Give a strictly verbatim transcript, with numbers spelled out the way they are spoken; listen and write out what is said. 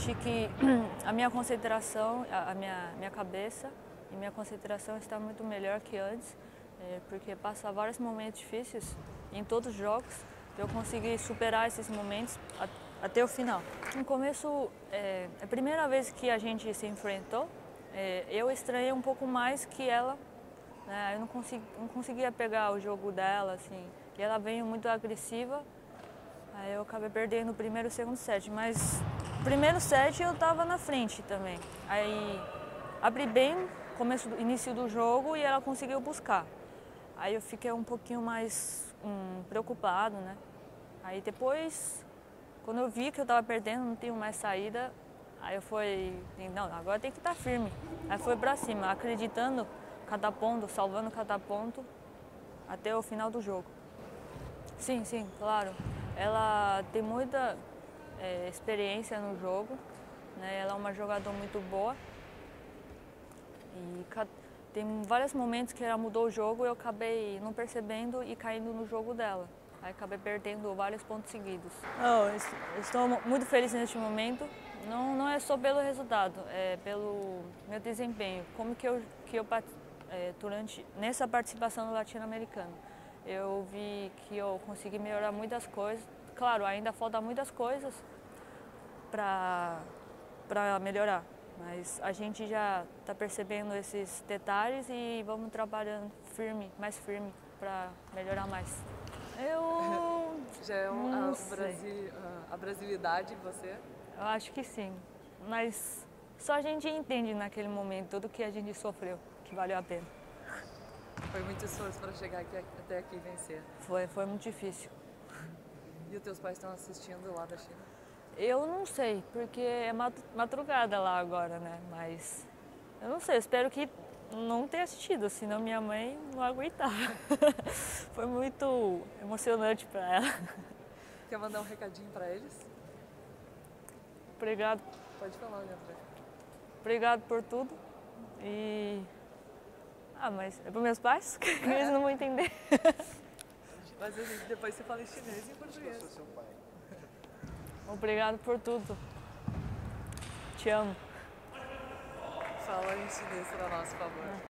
senti que a minha concentração, a minha, minha cabeça e minha concentração está muito melhor que antes, é, porque passar vários momentos difíceis em todos os jogos, eu consegui superar esses momentos a, até o final. No começo, é, a primeira vez que a gente se enfrentou, é, eu estranhei um pouco mais que ela, né, eu não, consegui, não conseguia pegar o jogo dela, assim, e ela veio muito agressiva. Aí eu acabei perdendo o primeiro e o segundo set, mas o primeiro set eu estava na frente também. Aí abri bem começo do início do jogo e ela conseguiu buscar. Aí eu fiquei um pouquinho mais hum, preocupado, né? Aí depois, quando eu vi que eu estava perdendo, não tenho mais saída, aí eu fui, não, agora tem que estar firme. Aí foi para cima, acreditando cada ponto, salvando cada ponto até o final do jogo. Sim, sim, claro. Ela tem muita é, experiência no jogo, né? Ela é uma jogadora muito boa e tem vários momentos que ela mudou o jogo e eu acabei não percebendo e caindo no jogo dela. Aí acabei perdendo vários pontos seguidos. Oh, estou muito feliz neste momento. Não, não é só pelo resultado, é pelo meu desempenho. Como que eu, que eu é, durante nessa participação no Latino-Americano. Eu vi que eu consegui melhorar muitas coisas. Claro, ainda falta muitas coisas para para melhorar, mas a gente já está percebendo esses detalhes e vamos trabalhando firme, mais firme para melhorar mais. Eu já é um, não a, sei. Brasi, a brasilidade em você? Eu acho que sim, mas só a gente entende naquele momento tudo que a gente sofreu, que valeu a pena. Foi muito esforço para chegar aqui, até aqui e vencer. Foi, foi muito difícil. E os teus pais estão assistindo lá da China? Eu não sei, porque é madrugada lá agora, né? Mas eu não sei, eu espero que não tenha assistido, senão minha mãe não aguentava. Foi muito emocionante para ela. Quer mandar um recadinho para eles? Obrigado. Pode falar, Leandro. Obrigado por tudo. E ah, mas é para meus pais, que eles não vão entender. Mas depois você fala em chinês e em português. Eu sou seu pai. Obrigado por tudo. Te amo. Fala em chinês para nós, por favor.